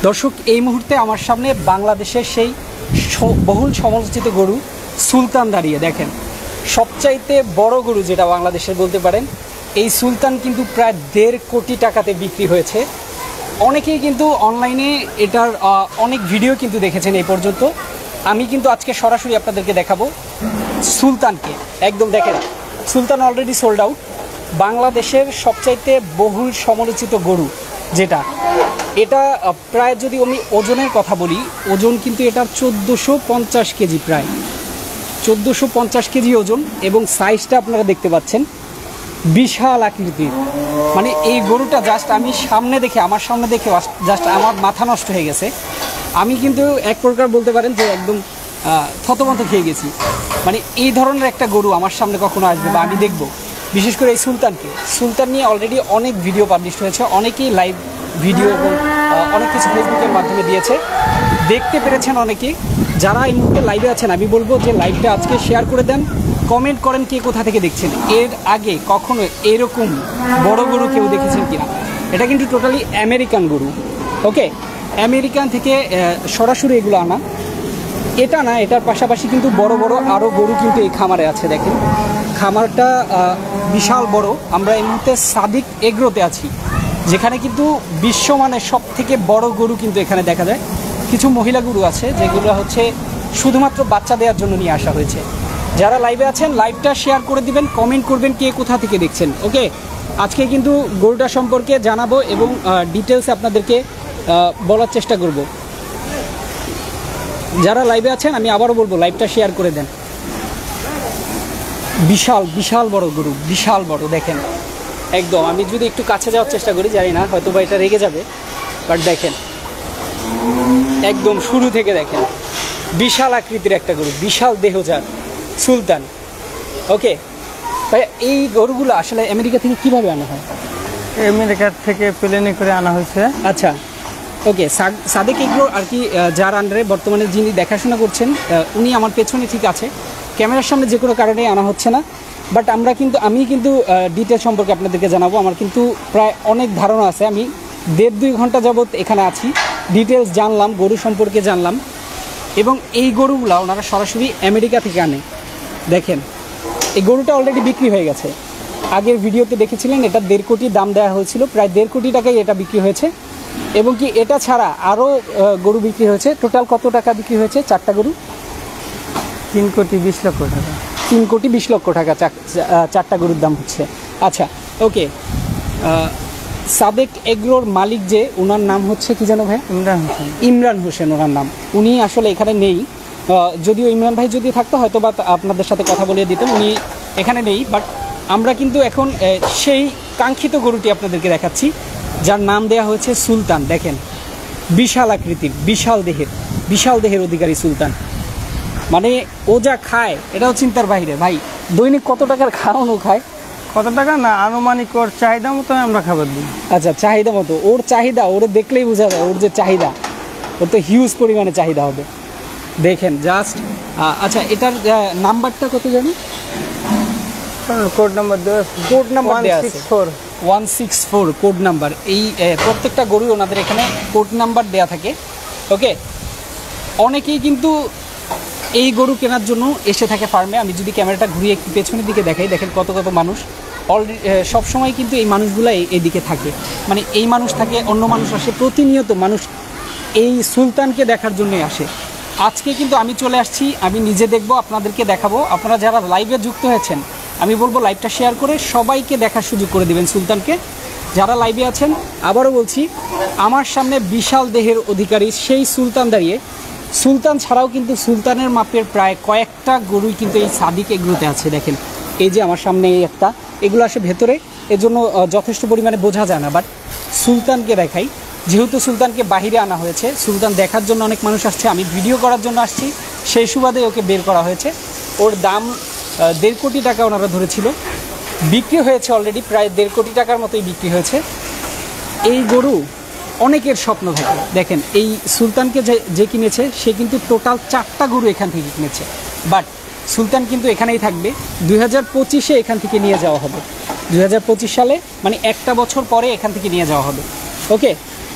দর্শক, এই মুহূর্তে আমার সামনে বাংলাদেশের সেই বহুল সমালোচিত গরু সুলতান দাঁড়িয়ে। দেখেন, সবচাইতে বড় গরু যেটা বাংলাদেশের বলতে পারেন, এই সুলতান কিন্তু প্রায় 1.5 কোটি টাকাতে বিক্রি হয়েছে। অনেকেই কিন্তু অনলাইনে এটার অনেক ভিডিও কিন্তু দেখেছেন এই পর্যন্ত। আমি কিন্তু আজকে সরাসরি আপনাদেরকে দেখাবো সুলতানকে। একদম দেখেন, সুলতান অলরেডি সোল্ড আউট। বাংলাদেশের সবচাইতে বহুল সমালোচিত গরু যেটা, এটা প্রায় যদি আমি ওজনের কথা বলি, ওজন কিন্তু এটার 1450 কেজি, প্রায় 1450 কেজি ওজন। এবং সাইজটা আপনারা দেখতে পাচ্ছেন, বিশাল আকৃতির। মানে এই গরুটা জাস্ট আমি আমার সামনে দেখে জাস্ট আমার মাথা নষ্ট হয়ে গেছে। আমি কিন্তু এক প্রকার বলতে পারেন যে একদম থতমত খেয়ে গেছি। মানে এই ধরনের একটা গরু আমার সামনে কখনো আসবে বা আমি দেখব, বিশেষ করে এই সুলতান নিয়ে অলরেডি অনেক ভিডিও পাবলিশ হয়েছে, অনেকেই লাইভ ভিডিও এবং অনেক কিছু ফেসবুকের মাধ্যমে দিয়েছে, দেখতে পেরেছেন অনেকেই। যারা এই মুহূর্তে লাইভে আছেন, আমি বলবো যে লাইভটা আজকে শেয়ার করে দেন, কমেন্ট করেন কে কোথা থেকে দেখছেন। এর আগে কখনো এরকম বড় গরু কেউ দেখেছেন কিনা। এটা কিন্তু টোটালি আমেরিকান গরু, ওকে, আমেরিকান থেকে সরাসরি এগুলো আনা। এটা না, এটার পাশাপাশি কিন্তু বড় বড় আরও গরু কিন্তু এই খামারে আছে। দেখেন, খামারটা বিশাল বড়। আমরা এই মুহূর্তে সাদিক এগ্রোতে আছি, যেখানে কিন্তু বিশ্বমানের সব থেকে বড় গরু কিন্তু এখানে দেখা যায়। কিছু মহিলা গরু আছে যেগুলো হচ্ছে শুধুমাত্র বাচ্চা দেওয়ার জন্য নিয়ে আসা হয়েছে। যারা লাইভে আছেন, লাইভটা শেয়ার করে দিবেন, কমেন্ট করবেন কে কোথা থেকে দেখছেন, ওকে। আজকে কিন্তু গরুটা সম্পর্কে জানাবো এবং ডিটেলসে আপনাদেরকে বলার চেষ্টা করব। যারা লাইভে আছেন, আমি আবারও বলবো লাইভটা শেয়ার করে দেন। বিশাল বিশাল বড় গরু, বিশাল বড়। দেখেন একদম, আমি যদি একটু কাছে যাওয়ার চেষ্টা করি, জানি না হয়তো বা এটা রেগে যাবে, বাট দেখেন একদম শুরু থেকে দেখেন, বিশাল আকৃতির একটা গরু, বিশাল দেহজাত সুলতান, ওকে। ভাই, এই গরুগুলো আসলে আমেরিকা থেকে কিভাবে আনা হয়? আমেরিকা থেকে প্লেনে করে আনা হয়েছে। আচ্ছা, ওকে। সাদেক এগ্রো আর কি, যার আন্ডারে বর্তমানে যিনি দেখাশোনা করছেন, উনি আমার পেছনে ঠিক আছে। ক্যামেরার সামনে যে কোনো কারণে আনা হচ্ছে না, বাট আমি কিন্তু ডিটেল সম্পর্কে আপনাদেরকে জানাবো। আমার কিন্তু প্রায় অনেক ধারণা আছে। আমি 1.5-2 ঘন্টা যাবৎ এখানে আছি, ডিটেলস জানলাম, গরু সম্পর্কে জানলাম। এবং এই গরুগুলো ওনারা সরাসরি আমেরিকা থেকে আনে। দেখেন, এই গরুটা অলরেডি বিক্রি হয়ে গেছে। আগের ভিডিওতে দেখেছিলেন, এটা 1.5 কোটি দাম দেওয়া হয়েছিল, প্রায় 1.5 কোটি টাকায় এটা বিক্রি হয়েছে। এবং কি এটা ছাড়া আরও গরু বিক্রি হয়েছে। টোটাল কত টাকা বিক্রি হয়েছে? 4টা গরু 3,20,00,000 টাকা। 3,20,00,000 টাকা 4টা গরুর দাম হচ্ছে। আচ্ছা, ওকে। সাদেক এগ্রোর মালিক যে, ওনার নাম হচ্ছে কি যেন ভাই? ইমরান হোসেন ওনার নাম। উনি আসলে এখানে নেই, যদিও ইমরান ভাই যদি থাকতো হয়তো বা আপনাদের সাথে কথা বলিয়ে দিতেন। উনি এখানে নেই, বাট আমরা কিন্তু এখন সেই কাঙ্ক্ষিত গরুটি আপনাদেরকে দেখাচ্ছি, যার নাম দেয়া হয়েছে সুলতান। দেখেন, বিশাল আকৃতির, বিশাল দেহের অধিকারী সুলতান। মানে ও যা খায় এটাও চিন্তার বাইরে। ভাই, দৈনিক কত টাকার খাওয়ানো খায়? কত টাকা না, আনুমানিক ওর চাহিদা মতো আমরা খাবার দিই। আচ্ছা, চাহিদা মতো। ওর চাহিদা, ওরে দেখলেই বোঝা যায় ওর যে চাহিদা, ওর তো হিউজ পরিমাণে চাহিদা হবে। দেখেন জাস্ট। আচ্ছা, এটার নাম্বারটা কত জানি? কোড নাম্বার দেওয়া আছে। 164 কোড নাম্বার। এই প্রত্যেকটা গরু ওনাদের এখানে কোড নাম্বার দেয়া থাকে, ওকে। অনেকেই কিন্তু এই গরু কেনার জন্য এসে থাকে ফার্মে। আমি যদি ক্যামেরাটা ঘুরিয়ে একটু পেছনের দিকে দেখাই, দেখেন কত কত মানুষ অলরেডি সবসময় কিন্তু এই মানুষগুলো এইদিকে থাকে। মানে এই মানুষ থাকে, অন্য মানুষ আসে, প্রতিনিয়ত মানুষ এই সুলতানকে দেখার জন্যই আসে। আজকে কিন্তু আমি চলে আসছি, আমি নিজে দেখব, আপনাদেরকে দেখাবো। আপনারা যারা লাইভে যুক্ত হয়েছেন, আমি বলবো লাইভটা শেয়ার করে সবাইকে দেখার সুযোগ করে দেবেন সুলতানকে। যারা লাইভে আছেন, আবারও বলছি, আমার সামনে বিশাল দেহের অধিকারী সেই সুলতান দাঁড়িয়ে। সুলতান ছাড়াও কিন্তু সুলতানের মাপের প্রায় কয়েকটা গরুই কিন্তু এই সাদিক এগ্রোতে আছে। দেখেন, এই যে আমার সামনে এই একটা, এগুলো আসে ভেতরে, এজন্য যথেষ্ট পরিমাণে বোঝা যায় না। বাট সুলতানকে দেখাই, যেহেতু সুলতানকে বাহিরে আনা হয়েছে, সুলতান দেখার জন্য অনেক মানুষ আসছে, আমি ভিডিও করার জন্য আসছি, সেই সুবাদে ওকে বের করা হয়েছে। ওর দাম 1.5 কোটি টাকা ওনারা ধরেছিল, বিক্রি হয়েছে অলরেডি প্রায় 1.5 কোটি টাকার মতোই বিক্রি হয়েছে। এই গরু অনেকের স্বপ্ন থাকে। দেখেন, এই সুলতানকে যে কিনেছে, সে কিন্তু টোটাল 4টা গরু এখান থেকে কিনেছে। বাট সুলতান কিন্তু এখানেই থাকবে। 2025-এ এখান থেকে নিয়ে যাওয়া হবে। 2025 সালে, মানে একটা বছর পরে এখান থেকে নিয়ে যাওয়া হবে, ওকে।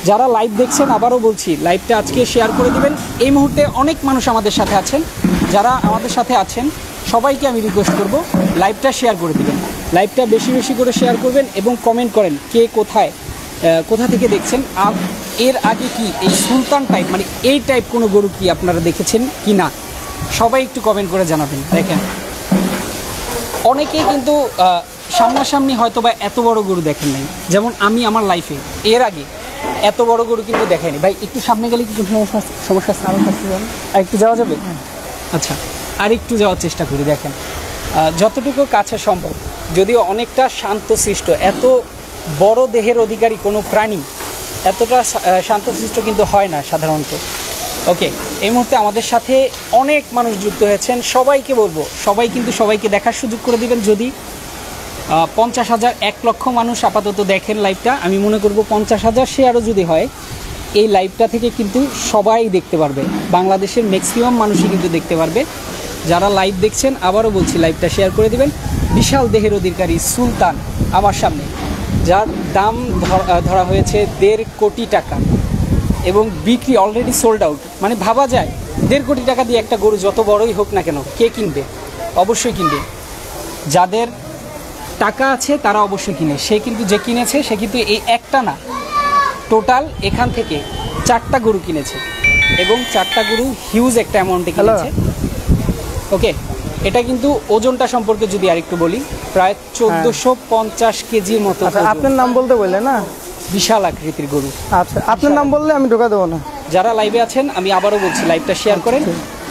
যারা লাইভ দেখছেন আবারও বলছি লাইভটা আজকে শেয়ার করে দিবেন। এই মুহূর্তে অনেক মানুষ আমাদের সাথে আছেন, যারা আমাদের সাথে আছেন সবাইকে আমি রিকোয়েস্ট করব লাইভটা শেয়ার করে দিবেন। লাইভটা বেশি বেশি করে শেয়ার করবেন এবং কমেন্ট করেন কে কোথা থেকে দেখছেন। আর এর আগে কি এই সুলতান টাইপ মানে এই টাইপ কোনো গরু কি আপনারা দেখেছেন কি না, সবাই একটু কমেন্ট করে জানাবেন। দেখেন অনেকেই কিন্তু সামনাসামনি হয়তো বা এত বড় গরু দেখেন নাই, যেমন আমি আমার লাইফে এর আগে এত বড় গরু কিন্তু দেখায়নি। ভাই একটু সামনে গেলে কি সমস্যা আছে? আরও কাছে যাবেন, আর একটু যাওয়া যাবে? আচ্ছা, আর একটু যাওয়ার চেষ্টা করি। দেখেন যতটুকু কাছে সম্ভব, যদিও অনেকটা শান্তশিষ্ট, এত বড় দেহের অধিকারী কোনো প্রাণী এতটা শান্তশিষ্ট কিন্তু হয় না সাধারণত। ওকে, এই মুহূর্তে আমাদের সাথে অনেক মানুষ যুক্ত হয়েছেন, সবাইকে বলবো সবাই কিন্তু সবাইকে দেখার সুযোগ করে দিবেন। যদি 50,000 1 লক্ষ মানুষ আপাতত দেখেন লাইভটা, আমি মনে করব 50,000 শেয়ারও যদি হয় এই লাইভটা থেকে কিন্তু সবাই দেখতে পারবে, বাংলাদেশের ম্যাক্সিমাম মানুষই কিন্তু দেখতে পারবে। যারা লাইভ দেখছেন আবারও বলছি লাইভটা শেয়ার করে দিবেন। বিশাল দেহের অধিকারী সুলতান আমার সামনে, যার দাম ধরা হয়েছে 1.5 কোটি টাকা এবং বিক্রি অলরেডি সোল্ড আউট। মানে ভাবা যায় 1.5 কোটি টাকা দিয়ে একটা গরু যত বড়ই হোক না কেন কে কিনবে? অবশ্যই কিনবে, যাদের টাকা আছে তারা অবশ্যই কিনে। সে কিন্তু যে কিনেছে সে কিন্তু এই একটা না, টোটাল এখান থেকে 4টা গরু কিনেছে এবং 4টা গরু হিউজ একটা অ্যামাউন্টে কিনেছে। ওকে, এটা কিন্তু ওজনটা সম্পর্কে যদি আরেকটু বলি, প্রায় 1450 কেজির মতো। আপনার নাম বলতে বললেন না? বিশাল আকৃতির গরু। আচ্ছা, আপনার নাম বললে আমি ঢোকা দেবো না। যারা লাইভে আছেন আমি আবারও বলছি লাইভটা শেয়ার করেন।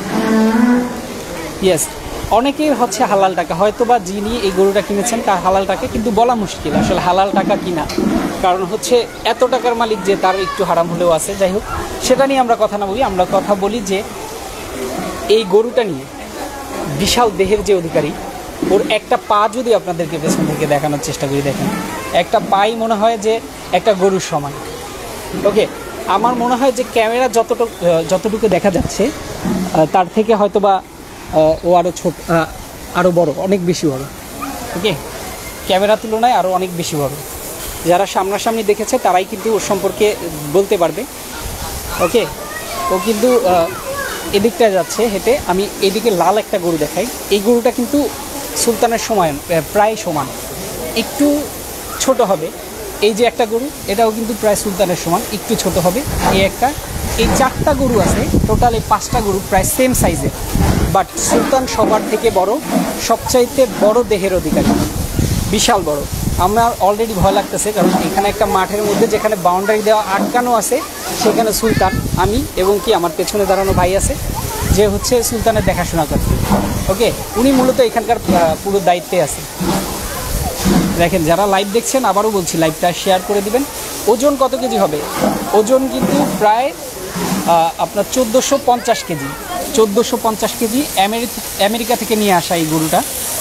ইয়েস, অনেকের হচ্ছে হালাল টাকা, হয়তো বা যিনি এই গরুটা কিনেছেন তার হালাল টাকা, কিন্তু বলা মুশকিল আসলে হালাল টাকা কিনা, কারণ হচ্ছে এত টাকার মালিক যে তার একটু হারাম হলেও আছে। যাই হোক, সেটা নিয়ে আমরা কথা না বলি, আমরা কথা বলি যে এই গরুটা নিয়ে বিশাল দেহের যে অধিকারী, ওর একটা পা যদি আপনাদেরকে পেছন থেকে দেখানোর চেষ্টা করি, দেখেন একটা পাই মনে হয় যে একটা গরুর সমান। ওকে, আমার মনে হয় যে ক্যামেরা যতটুকু দেখা যাচ্ছে তার থেকে হয়তো বা ও আরও ছোট, আরও বড়, অনেক বেশি বড়। ওকে, ক্যামেরার তুলনায় আরও অনেক বেশি বড়। যারা সামনাসামনি দেখেছে তারাই কিন্তু ওর সম্পর্কে বলতে পারবে। ওকে, ও কিন্তু এদিকটা যাচ্ছে হেঁটে। আমি এদিকে লাল একটা গরু দেখাই, এই গরুটা কিন্তু সুলতানের প্রায় সমান, একটু ছোট হবে। এই যে একটা গরু, এটাও কিন্তু প্রায় সুলতানের সমান, একটু ছোট হবে। এই 4টা গরু আছে, টোটাল এই 5টা গরু প্রায় সেম সাইজের, বাট সুলতান সবার থেকে বড়, সবচাইতে বড় দেহের অধিকারী, বিশাল বড়। আমার অলরেডি ভয় লাগতেছে, কারণ এখানে একটা মাঠের মধ্যে যেখানে বাউন্ডারি দেওয়া আটকানো আছে, সেখানে সুলতান, আমি এবং কি আমার পেছনে দাঁড়ানো ভাই আছে, যে হচ্ছে সুলতানের দেখাশোনা করে। ওকে, উনি মূলত এখানকার পুরো দায়িত্বে আছে। দেখেন যারা লাইভ দেখছেন আবারও বলছি লাইভটা শেয়ার করে দিবেন। ওজন কত কেজি হবে? ওজন কিন্তু প্রায় আপনার 1450 কেজি। 1450 কেজি আমেরিকা থেকে নিয়ে আসা এই গরুটা।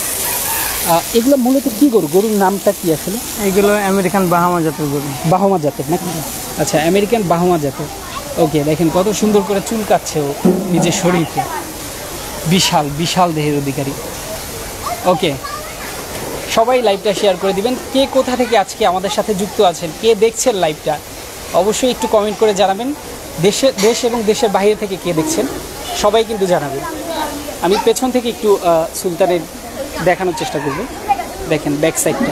এগুলো মূলত কী গরু? গরুর নামটা কি আসলে? এগুলো আমেরিকান বাহামা জাতের গরু। বাহামা জাতের নাকি? আচ্ছা, আমেরিকান বাহামা জাতের। ওকে, দেখেন কত সুন্দর করে চুলকাচ্ছে ও নিজের শরীরকে, বিশাল দেহের অধিকারী। ওকে, সবাই লাইভটা শেয়ার করে দিবেন। কে কোথা থেকে আজকে আমাদের সাথে যুক্ত আছেন, কে দেখছেন লাইভটা, অবশ্যই একটু কমেন্ট করে জানাবেন। দেশ এবং দেশের বাইরে থেকে কে দেখছেন সবাই কিন্তু জানাবেন। আমি পেছন থেকে একটু সুলতানের দেখানোর চেষ্টা করব। দেখেন ব্যাক সাইডটা।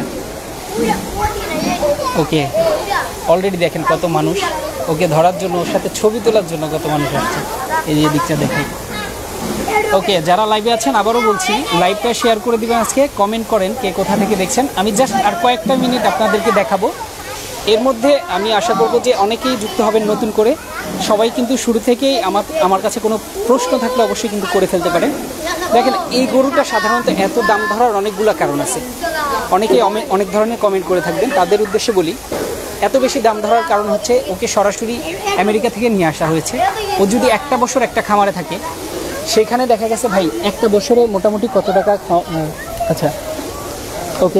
ওকে, অলরেডি দেখেন কত মানুষ ওকে ধরার জন্য, ওর সাথে ছবি তোলার জন্য কত মানুষ আসছে। এই যে দিকটা দেখাই। ওকে, যারা লাইভে আছেন আবারও বলছি লাইভটা শেয়ার করে দিবেন। আজকে কমেন্ট করেন কে কোথা থেকে দেখছেন। আমি জাস্ট আর কয়েকটা মিনিট আপনাদেরকে দেখাবো, এর মধ্যে আমি আশা করব যে অনেকেই যুক্ত হবেন নতুন করে। সবাই কিন্তু শুরু থেকেই আমার কাছে কোনো প্রশ্ন থাকলে অবশ্যই কিন্তু করে ফেলতে পারেন। দেখেন এই গরুটা সাধারণত এত দাম ধরার অনেকগুলো কারণ আছে, অনেকেই অনেক ধরনের কমেন্ট করে থাকবেন। তাদের উদ্দেশ্যে বলি, এত বেশি দাম ধরার কারণ হচ্ছে ওকে সরাসরি আমেরিকা থেকে নিয়ে আসা হয়েছে। ও যদি একটা বছর একটা খামারে থাকে, সেখানে দেখা গেছে ভাই একটা বছরে মোটামুটি কত টাকা, আচ্ছা ওকে,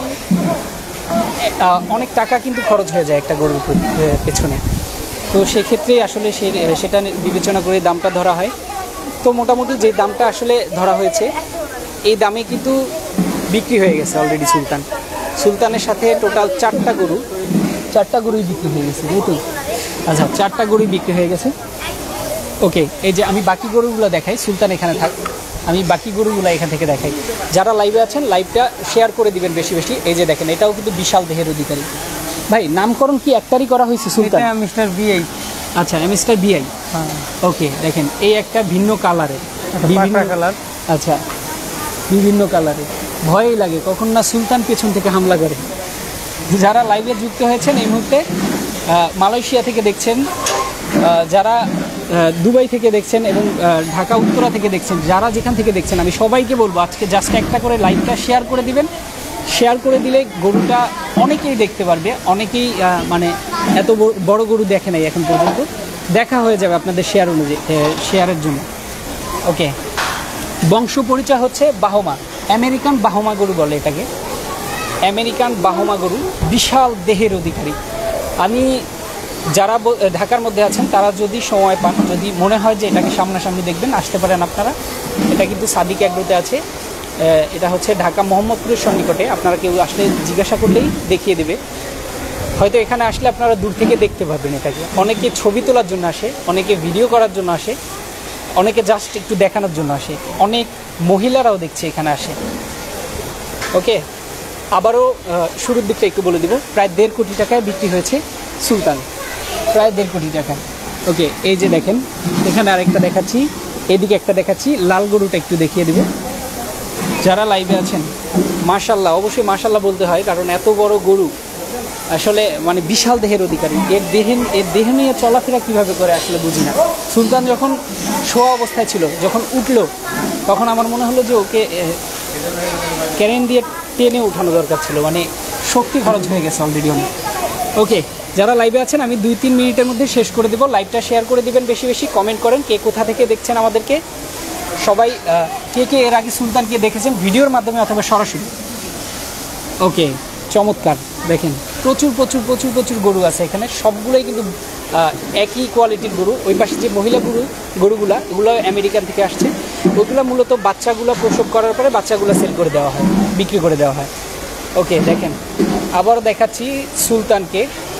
অনেক টাকা কিন্তু খরচ হয়ে যায় একটা গরুর পেছনে। তো সেক্ষেত্রে আসলে সেটা বিবেচনা করে দামটা ধরা হয়। তো মোটামুটি যে দামটা আসলে ধরা হয়েছে এই দামে কিন্তু বিক্রি হয়ে গেছে অলরেডি। সুলতানের সাথে টোটাল 4টা গরুই বিক্রি হয়ে গেছে, যেহেতু আচ্ছা, 4টা গরু বিক্রি হয়ে গেছে। ওকে, এই যে আমি বাকি গরুগুলো দেখাই, সুলতান এখানে থাক, আমি বাকি গরুগুলো এখান থেকে দেখাই। যারা লাইভে আছেন লাইভটা শেয়ার করে দিবেন বেশি বেশি। এই যে দেখেন, এটাও কিন্তু বিশাল দেহের অধিকারী। ভাই নামকরণ কি একটারই করা হয়েছে সুলতান? এটা মিস্টার বিআই। আচ্ছা, মিস্টার বিআই। হ্যাঁ, ওকে, দেখেন এই একটা ভিন্ন কালারের, পাকড়া কালার। আচ্ছা, বিভিন্ন কালারের, ভয়ই লাগে কখন না সুলতান পেছন থেকে হামলা করে। যারা লাইভে যুক্ত হয়েছেন এই মুহূর্তে, মালয়েশিয়া থেকে দেখছেন, যারা দুবাই থেকে দেখছেন এবং ঢাকা উত্তরা থেকে দেখছেন, যারা যেখান থেকে দেখছেন, আমি সবাইকে বলবো আজকে জাস্ট একটা করে লাইভটা শেয়ার করে দিবেন। শেয়ার করে দিলে গরুটা অনেকেই দেখতে পারবে, অনেকেই মানে এত বড় গরু দেখে নাই এখন পর্যন্ত, দেখা হয়ে যাবে আপনাদের শেয়ার অনুযায়ী, শেয়ারের জন্য। ওকে, বংশ পরিচয় হচ্ছে বাহমা, আমেরিকান বাহমা গরু বলে এটাকে, আমেরিকান বাহমা গরু, বিশাল দেহের অধিকারী। আমি যারা ঢাকার মধ্যে আছেন তারা যদি সময় পান, যদি মনে হয় যে এটাকে সামনাসামনি দেখবেন, আসতে পারেন আপনারা। এটা কিন্তু সাদিক এগ্রোতে আছে, এটা হচ্ছে ঢাকা মোহাম্মদপুরের সন্নিকটে। আপনারা কেউ আসলে জিজ্ঞাসা করলেই দেখিয়ে দেবে। হয়তো এখানে আসলে আপনারা দূর থেকে দেখতে পাবেন এটাকে। অনেকে ছবি তোলার জন্য আসে, অনেকে ভিডিও করার জন্য আসে, অনেকে জাস্ট একটু দেখানোর জন্য আসে, অনেক মহিলারাও দেখছে এখানে আসে। ওকে, আবারও শুরুর দিকটা একটু বলে দিব, প্রায় 1.5 কোটি টাকায় বিক্রি হয়েছে সুলতান, প্রায় 1.5 কোটি টাকা। ওকে, এই যে দেখেন, এখানে আরেকটা দেখাচ্ছি, এদিকে একটা দেখাচ্ছি, লাল গরুটা একটু দেখিয়ে দিব। যারা লাইভে আছেন মাশাল্লাহ, অবশ্যই মাশাল্লাহ বলতে হয়, কারণ এত বড় গরু আসলে মানে বিশাল দেহের অধিকারী। এর দেহ নিয়ে চলাফেরা কীভাবে করে আসলে বুঝি না। সুলতান যখন শোয়া অবস্থায় ছিল, যখন উঠলো, তখন আমার মনে হলো যে ওকে ক্যারেন দিয়ে টেনে উঠানো দরকার ছিল, মানে শক্তি খরচ হয়ে গেছে অলরেডি অনেক। ওকে, যারা লাইভে আছেন আমি 2-3 মিনিটের মধ্যে শেষ করে দেবো। লাইভটা শেয়ার করে দিবেন বেশি বেশি, কমেন্ট করেন কে কোথা থেকে দেখছেন আমাদেরকে, সবাই কে কে এর আগে সুলতানকে দেখেছেন ভিডিওর মাধ্যমে অথবা সরাসরি। ওকে, চমৎকার, দেখেন প্রচুর প্রচুর প্রচুর প্রচুর গরু আছে এখানে, সবগুলোই কিন্তু একই কোয়ালিটির গরু। ওই পাশে যে মহিলা গরুগুলা, এগুলো আমেরিকান থেকে আসছে। ওইগুলো মূলত বাচ্চাগুলো প্রসব করার পরে বাচ্চাগুলো সেল করে দেওয়া হয়, বিক্রি করে দেওয়া হয়। ওকে, দেখেন আবার দেখাচ্ছি সুলতানকে,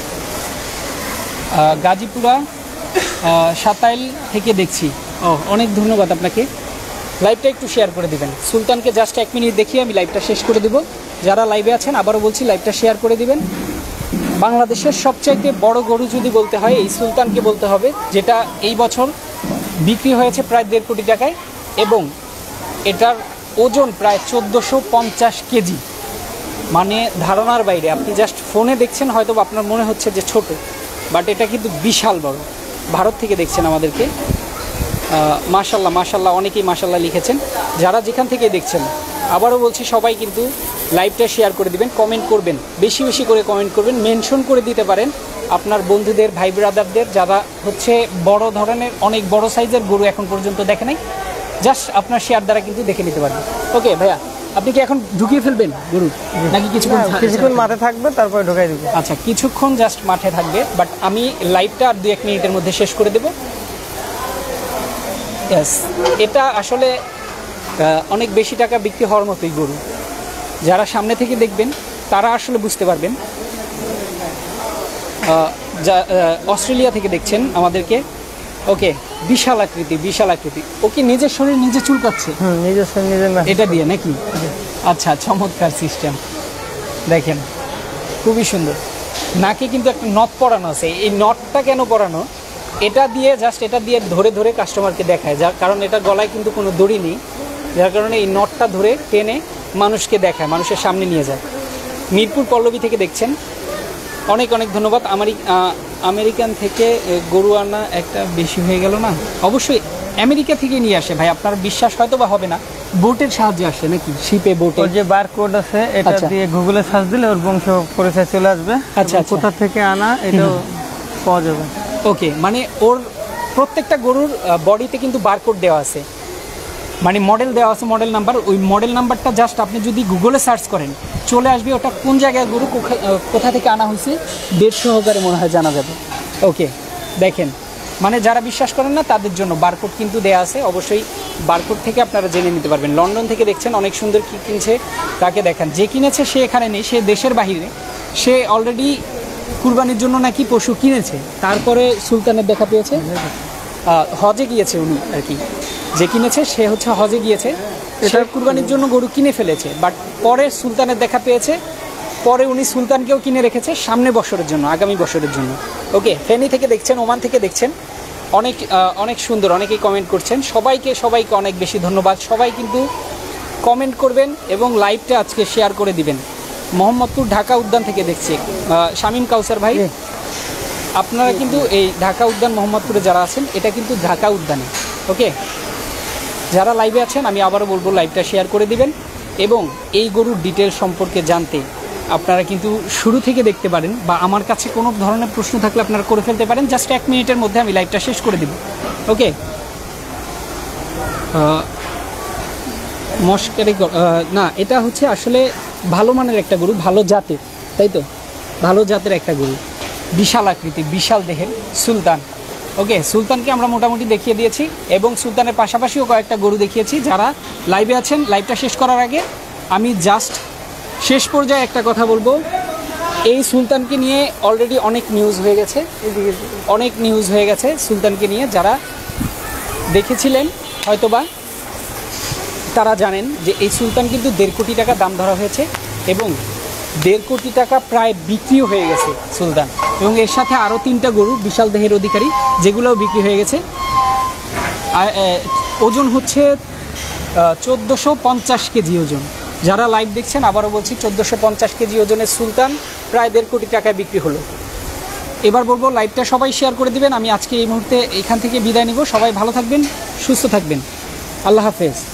গাজীপুরা সাতাইল থেকে দেখছি। অনেক ধন্যবাদ আপনাকে। লাইভটা একটু শেয়ার করে দিবেন। সুলতানকে জাস্ট 1 মিনিট দেখিয়ে আমি লাইভটা শেষ করে দেবো। যারা লাইভে আছেন আবারও বলছি, লাইভটা শেয়ার করে দিবেন। বাংলাদেশের সবচাইতে বড় গরু যদি বলতে হয় এই সুলতানকে বলতে হবে, যেটা এই বছর বিক্রি হয়েছে প্রায় 1.5 কোটি টাকায়, এবং এটার ওজন প্রায় 1450 কেজি, মানে ধারণার বাইরে। আপনি জাস্ট ফোনে দেখছেন, হয়তো আপনার মনে হচ্ছে যে ছোট, বাট এটা কিন্তু বিশাল বড়। ভারত থেকে দেখছেন আমাদেরকে, মাশাল্লাহ মাশাল্লাহ, অনেকেই মাশাল্লাহ লিখেছেন। যারা যেখান থেকে দেখছেন আবারও বলছি, সবাই কিন্তু লাইভটা শেয়ার করে দিবেন, কমেন্ট করবেন, বেশি বেশি করে কমেন্ট করবেন, মেনশন করে দিতে পারেন আপনার বন্ধুদের, ভাই ব্রাদারদের, যারা হচ্ছে বড় ধরনের অনেক বড় সাইজের গরু এখন পর্যন্ত দেখে নাই, জাস্ট আপনার শেয়ার দ্বারা কিন্তু দেখে নিতে পারবেন। ওকে ভাইয়া, আপনি কি এখন ঢুকিয়ে ফেলবেন গরু নাকি কিছুক্ষণ মাঠে থাকবে তারপরে ঢোকাই দেবো? আচ্ছা, কিছুক্ষণ জাস্ট মাঠে থাকবে, বাট আমি লাইভটা আর 2-1 মিনিটের মধ্যে শেষ করে দেবো। ইয়েস, এটা আসলে অনেক বেশি টাকা বিক্রি হওয়ার মতোই গরু। যারা সামনে থেকে দেখবেন তারা আসলে বুঝতে পারবেন। অস্ট্রেলিয়া থেকে দেখছেন আমাদেরকে। ওকে, বিশাল আকৃতি, বিশাল আকৃতি। ওকে, নিজের শরীর নিজে চুলকাচ্ছে নিজের শরীর এটা দিয়ে নাকি? আচ্ছা, চমৎকার সিস্টেম, দেখেন খুবই সুন্দর। নাকে কিন্তু একটা নট পরানো আছে। এই নটটা কেন পরানো? এটা দিয়ে জাস্ট এটা দিয়ে ধরে ধরে কাস্টমারকে দেখায়, যার কারণ এটা গলায় কিন্তু কোনো দড়ি নেই, যার কারণে এই নটটা ধরে টেনে মানুষকে দেখায়, মানুষের সামনে নিয়ে যায়। মিরপুর পল্লবী থেকে দেখছেন, অনেক অনেক ধন্যবাদ। আমেরিকান থেকে গরু আনা একটা বেশি হয়ে গেল না? অবশ্যই আমেরিকা থেকে নিয়ে আসে ভাই, আপনার বিশ্বাস হয়তো বা হবে না, বোটের সাহায্যে আসে নাকি, শিপে, বোটে। ওর যে বারকোড আছে এটা দিয়ে গুগলে সার্চ দিলে ওর বংশ পরিচয় চলে আসবে। আচ্ছা, কোথা থেকে আনা এটাও পাওয়া যাবে। ওকে, মানে ওর প্রত্যেকটা গরুর বডিতে কিন্তু বারকোড দেওয়া আছে, মানে মডেল দেওয়া আছে, মডেল নাম্বার। ওই মডেল নাম্বারটা জাস্ট আপনি যদি গুগলে সার্চ করেন চলে আসবে, ওটা কোন জায়গায় গরু কোথা থেকে আনা হয়েছে ডেট সহকারে মনে হয় জানা যাবে। ওকে, দেখেন, মানে যারা বিশ্বাস করেন না তাদের জন্য বারকোড কিন্তু দেওয়া আছে, অবশ্যই বারকোড থেকে আপনারা জেনে নিতে পারবেন। লন্ডন থেকে দেখছেন, অনেক সুন্দর কি কিনছে তাকে দেখান। যে কিনেছে সে এখানে নেই, সে দেশের বাহিরে, সে অলরেডি কুরবানির জন্য নাকি পশু কিনেছে, তারপরে সুলতানের দেখা পেয়েছে। হজে গিয়েছে উনি আর কি, যে কিনেছে সে হচ্ছে হজে গিয়েছে, এটা কুরবানির জন্য গরু কিনে ফেলেছে, বাট পরে সুলতানের দেখা পেয়েছে, পরে উনি সুলতানকেও কিনে রেখেছে সামনে বছরের জন্য, আগামী বছরের জন্য। ওকে, ফেনী থেকে দেখছেন, ওমান থেকে দেখছেন, অনেক সুন্দর, অনেকেই কমেন্ট করছেন। সবাইকে অনেক বেশি ধন্যবাদ। সবাই কিন্তু কমেন্ট করবেন এবং লাইভটা আজকে শেয়ার করে দিবেন। মোহাম্মদপুর ঢাকা উদ্যান থেকে দেখছি শামীম কাউসার ভাই, আপনারা কিন্তু এই ঢাকা উদ্যান মোহাম্মদপুরে যারা আছেন, এটা কিন্তু ঢাকা উদ্যানে। ওকে, যারা লাইভে আছেন আমি আবারও বলবো লাইভটা শেয়ার করে দিবেন এবং এই গরুর ডিটেল সম্পর্কে জানতে আপনারা কিন্তু শুরু থেকে দেখতে পারেন, বা আমার কাছে কোনো ধরনের প্রশ্ন থাকলে আপনারা করে ফেলতে পারেন। জাস্ট 1 মিনিটের মধ্যে আমি লাইভটা শেষ করে দিব। ওকে, মস্কারি না, এটা হচ্ছে আসলে ভালো মানের একটা গরু, ভালো জাতের, তাই তো, ভালো জাতের একটা গরু, বিশাল আকৃতি, বিশাল দেহের সুলতান। ওকে, সুলতানকে আমরা মোটামুটি দেখিয়ে দিয়েছি এবং সুলতানের পাশাপাশিও কয়েকটা গরু দেখিয়েছি। যারা লাইভে আছেন, লাইভটা শেষ করার আগে আমি জাস্ট শেষ পর্যায়ে একটা কথা বলবো। এই সুলতানকে নিয়ে অলরেডি অনেক নিউজ হয়ে গেছে সুলতানকে নিয়ে। যারা দেখেছিলেন হয়তোবা তারা জানেন যে এই সুলতান কিন্তু 1.5 কোটি টাকা দাম ধরা হয়েছে এবং 1.5 কোটি টাকা প্রায় বিক্রিও হয়ে গেছে সুলতান, এবং এর সাথে আরও 3টা গরু বিশাল দেহের অধিকারী, যেগুলোও বিক্রি হয়ে গেছে। আর ওজন হচ্ছে 1450 কেজি ওজন। যারা লাইভ দেখছেন আবারও বলছি, 1450 কেজি ওজনের সুলতান প্রায় 1.5 কোটি টাকায় বিক্রি হলো। এবার বলবো লাইভটা সবাই শেয়ার করে দিবেন। আমি আজকে এই মুহূর্তে এখান থেকে বিদায় নিব। সবাই ভালো থাকবেন, সুস্থ থাকবেন, আল্লাহ হাফেজ।